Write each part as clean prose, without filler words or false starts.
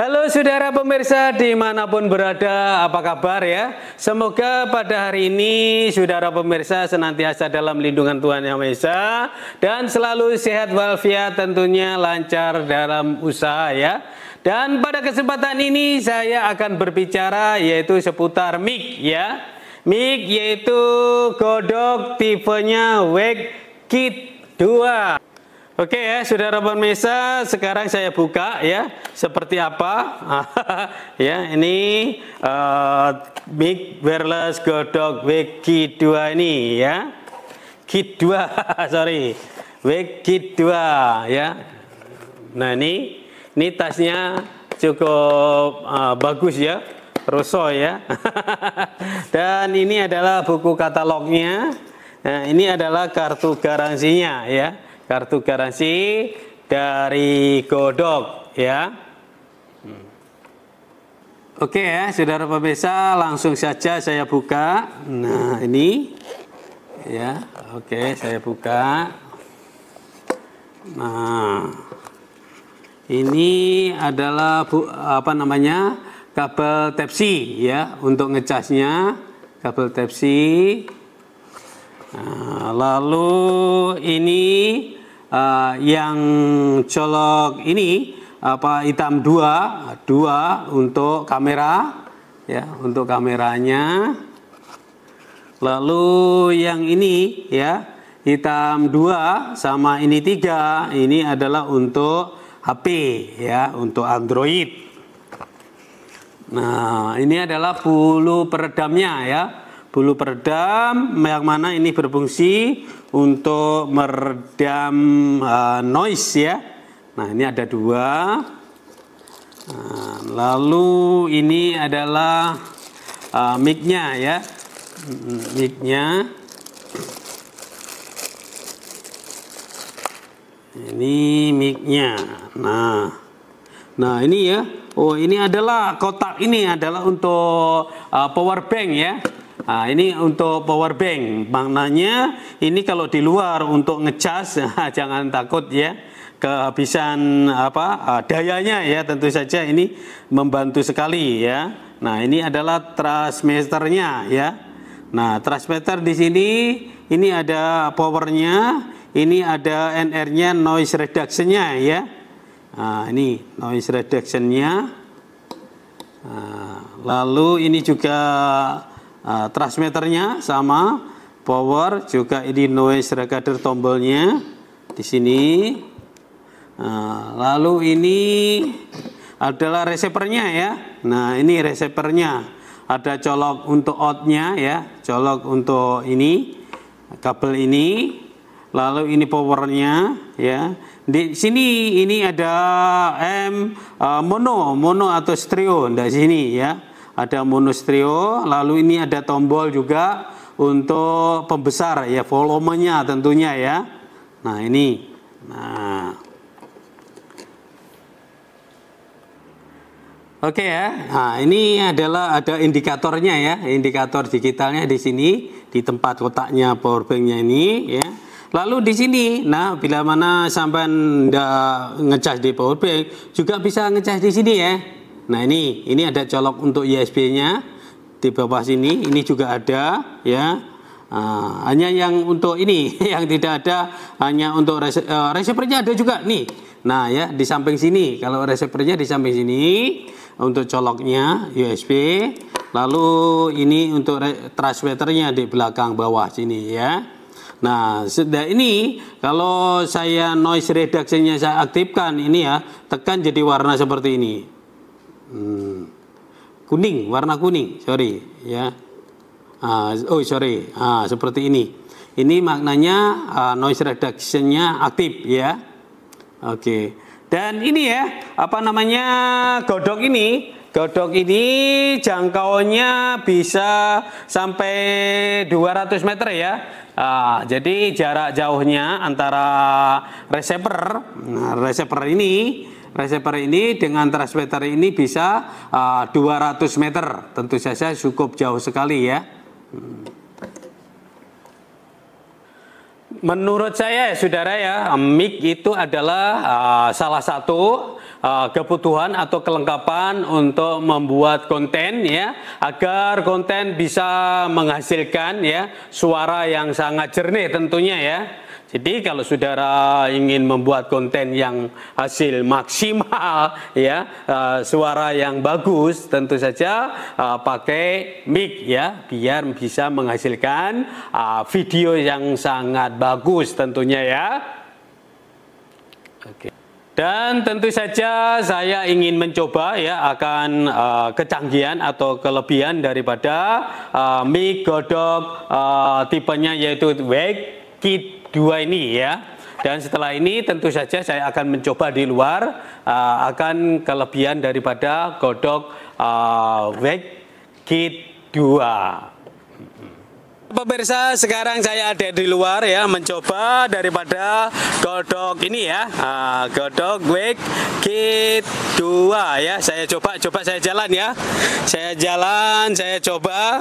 Halo saudara pemirsa dimanapun berada, apa kabar ya? Semoga pada hari ini saudara pemirsa senantiasa dalam lindungan Tuhan Yang Maha Esa dan selalu sehat walafiat, tentunya lancar dalam usaha ya. Dan pada kesempatan ini saya akan berbicara yaitu seputar mic ya. Mic yaitu godok tipenya WEG Kit 2. Oke ya, saudara pemirsa, sekarang saya buka ya, seperti apa ya, ini mic wireless godok WEG Kit 2 ini ya, Kit 2 sorry, WEG Kit 2 ya. Nah ini tasnya cukup bagus ya, Rosso ya. Dan ini adalah buku katalognya. Nah ini adalah kartu garansinya ya, kartu garansi dari Godok ya. Oke ya, saudara pemirsa, langsung saja saya buka. Nah ini ya, oke saya buka. Nah ini adalah kabel Type-C ya, untuk ngecasnya kabel Type-C. Nah, lalu ini yang colok ini hitam dua untuk kamera ya, untuk kameranya. Lalu yang ini ya, hitam 2 sama ini 3, ini adalah untuk HP ya, untuk Android. Nah ini adalah bulu peredamnya ya, bulu peredam yang mana ini berfungsi untuk meredam noise ya. Nah ini ada 2. Nah, lalu ini adalah mic-nya ya, mic-nya. Ini mic-nya. Nah ini ya. Oh ini adalah kotak, ini adalah untuk power bank ya. Nah, ini untuk power bank, maknanya ini kalau di luar untuk ngecas jangan takut ya kehabisan dayanya ya, tentu saja ini membantu sekali ya. Nah ini adalah transmitternya ya. Nah transmitter di sini ini ada powernya, ini ada NR-nya, noise reduction-nya ya. Nah ini noise reduction-nya. Nah, lalu ini juga transmitternya sama, power juga, ini noise reducer tombolnya di sini. Nah, lalu ini adalah receivernya ya. Nah ini receivernya, ada colok untuk outnya ya, colok untuk ini kabel ini. Lalu ini powernya ya. Di sini ini ada mono atau stereo di sini ya. Ada mono stereo, lalu ini ada tombol juga untuk pembesar ya, volumenya tentunya ya. Nah ini, oke ya. Nah ini adalah ada indikatornya ya, indikator digitalnya di sini di tempat kotaknya powerbanknya ini ya. Lalu di sini, nah bila mana sampai ndak ngecas di powerbank juga bisa ngecas di sini ya. Nah ini ada colok untuk USB-nya di bawah sini, ini juga ada ya. Hanya yang untuk ini yang tidak ada, hanya untuk receiver-nya ada juga nih. Nah ya di samping sini, kalau receiver-nya di samping sini untuk coloknya USB. Lalu ini untuk transmitternya di belakang bawah sini ya. Nah sudah ini, kalau saya noise reduction-nya saya aktifkan ini ya, tekan jadi warna seperti ini. Kuning, warna kuning, sorry ya. Seperti ini. Ini maknanya noise reduction-nya aktif ya. Oke. Dan ini ya, godok ini jangkauannya bisa sampai 200 meter ya. Jadi jarak jauhnya antara receiver ini dengan transmitter ini bisa 200 meter. Tentu saja cukup jauh sekali ya. Menurut saya saudara ya, mic itu adalah salah satu kebutuhan atau kelengkapan untuk membuat konten ya, agar konten bisa menghasilkan ya suara yang sangat jernih tentunya ya. Jadi kalau saudara ingin membuat konten yang hasil maksimal ya, suara yang bagus, tentu saja pakai mic ya, biar bisa menghasilkan video yang sangat bagus tentunya ya. Oke. Dan tentu saja saya ingin mencoba ya akan kecanggihan atau kelebihan daripada mic Godok tipenya yaitu WEG Kit 2 ini ya. Dan setelah ini tentu saja saya akan mencoba di luar akan kelebihan daripada Godok WEG Kit 2. Pemirsa, sekarang saya ada di luar ya, mencoba daripada Godok ini ya, Godok WEG Kit 2 ya. Saya coba saya jalan ya. Saya jalan, saya coba.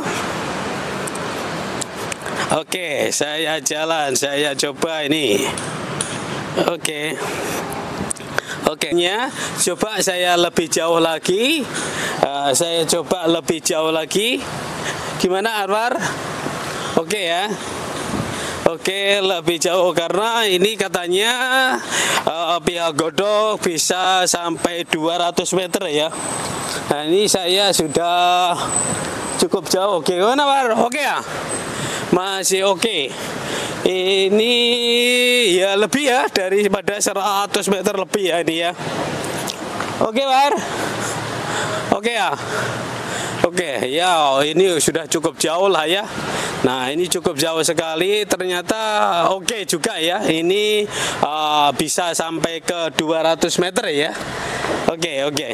Oke, saya jalan, saya coba ini. Oke. Oke-nya, coba saya lebih jauh lagi. Saya coba lebih jauh lagi. Gimana Anwar? Oke ya. Oke, lebih jauh karena ini katanya pihak Godok bisa sampai 200 meter ya. Nah, ini saya sudah cukup jauh. Oke, gimana War? Oke ya? Masih oke. Ini ya lebih ya daripada 100 meter lebih ya ini ya. Oke War. Oke ya. Oke ya, ini sudah cukup jauh lah ya. Nah ini cukup jauh sekali, ternyata oke juga ya. Ini bisa sampai ke 200 meter ya. Oke.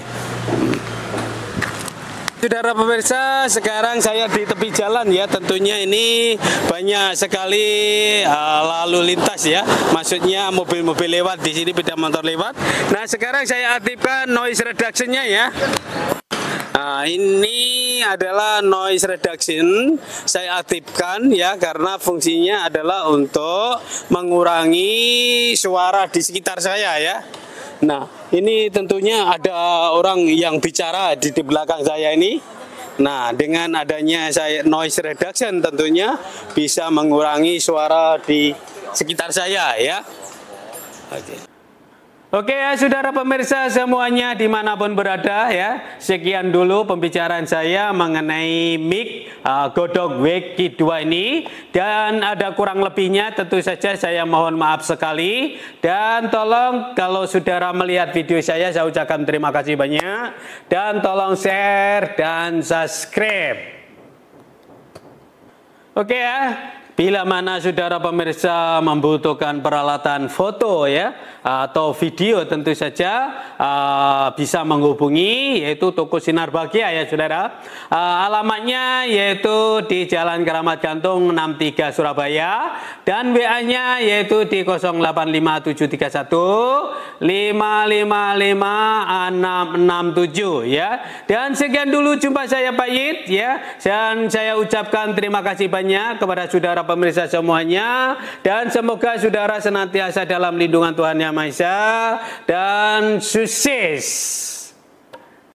Saudara pemirsa, sekarang saya di tepi jalan ya. Tentunya ini banyak sekali lalu lintas ya. Maksudnya mobil-mobil lewat di sini, sepeda motor lewat. Nah, sekarang saya aktifkan noise reduction-nya ya. Nah, ini adalah noise reduction. Saya aktifkan ya karena fungsinya adalah untuk mengurangi suara di sekitar saya ya. Nah, ini tentunya ada orang yang bicara di belakang saya ini. Nah, dengan adanya saya noise reduction tentunya bisa mengurangi suara di sekitar saya ya. Oke ya saudara pemirsa semuanya dimanapun berada ya. Sekian dulu pembicaraan saya mengenai mic Godok WEG Kit 2 ini. Dan ada kurang lebihnya tentu saja saya mohon maaf sekali. Dan tolong kalau saudara melihat video saya ucapkan terima kasih banyak. Dan tolong share dan subscribe. Oke ya. Bila mana saudara pemirsa membutuhkan peralatan foto ya atau video tentu saja bisa menghubungi yaitu Toko Sinar Bahagia ya saudara. Alamatnya yaitu di Jalan Keramat Gantung 63 Surabaya dan WA-nya yaitu di 085731 555667 ya. Dan sekian dulu jumpa saya Pak Yit ya. Dan saya ucapkan terima kasih banyak kepada saudara pemirsa semuanya dan semoga saudara senantiasa dalam lindungan Tuhan Yang Maha Esa dan sukses.